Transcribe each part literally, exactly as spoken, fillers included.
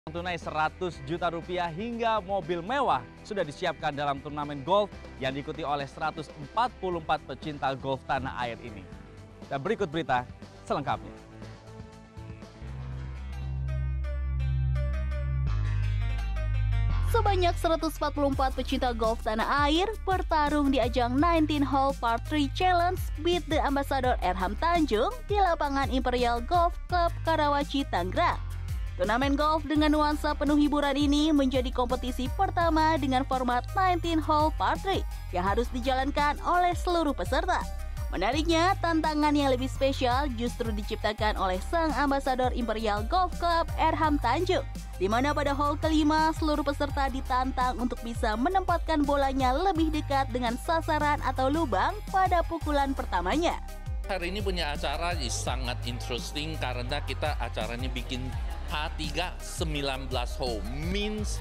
Tunai seratus juta rupiah hingga mobil mewah sudah disiapkan dalam turnamen golf yang diikuti oleh seratus empat puluh empat pecinta golf tanah air ini. Dan berikut berita selengkapnya. Sebanyak seratus empat puluh empat pecinta golf tanah air bertarung di ajang sembilan belas Hole Par tiga Challenge Beat the Ambassador Erham Tanjung di lapangan Imperial Golf Club Karawaci, Tangerang. Turnamen golf dengan nuansa penuh hiburan ini menjadi kompetisi pertama dengan format sembilan belas Hole Par tiga yang harus dijalankan oleh seluruh peserta. Menariknya, tantangan yang lebih spesial justru diciptakan oleh sang ambasador Imperial Golf Club Erham Tanjung, di mana pada hole kelima seluruh peserta ditantang untuk bisa menempatkan bolanya lebih dekat dengan sasaran atau lubang pada pukulan pertamanya. Hari ini punya acara sangat interesting karena kita acaranya bikin H tiga sembilan belas hole, means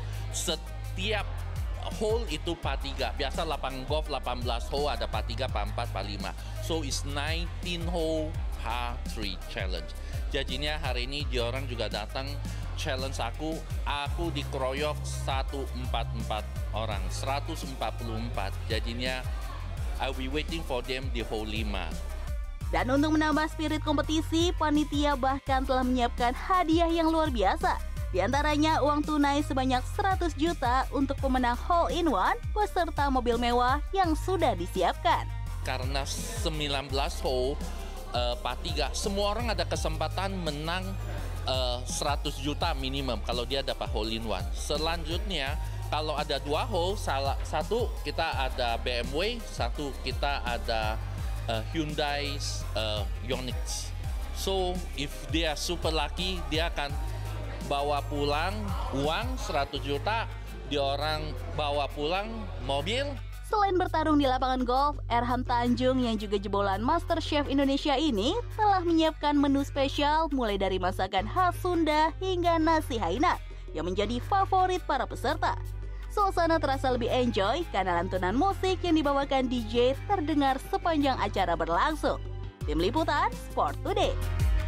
setiap hole itu par tiga. Biasa lapangan golf delapan belas hole, ada par tiga, par empat, par lima. So it's sembilan belas hole par tiga challenge. Jadinya hari ini diorang juga datang challenge aku, aku dikeroyok seratus empat puluh empat orang, seratus empat puluh empat. Jadinya I'll be waiting for them di hole lima. Dan untuk menambah spirit kompetisi, panitia bahkan telah menyiapkan hadiah yang luar biasa. Di antaranya uang tunai sebanyak seratus juta untuk pemenang hole in one beserta mobil mewah yang sudah disiapkan. Karena sembilan belas hole uh, par tiga, semua orang ada kesempatan menang uh, seratus juta minimum kalau dia dapat hole in one. Selanjutnya, kalau ada dua hole, salah satu kita ada B M W, satu kita ada uh, Hyundai uh, Ioniq. So, if dia super lucky, dia akan bawa pulang uang seratus juta, di orang bawa pulang mobil. Selain bertarung di lapangan golf, Erham Tanjung yang juga jebolan MasterChef Indonesia ini telah menyiapkan menu spesial mulai dari masakan khas Sunda hingga nasi Hainan yang menjadi favorit para peserta. Suasana terasa lebih enjoy karena lantunan musik yang dibawakan D J terdengar sepanjang acara berlangsung. Tim Liputan Sport Today.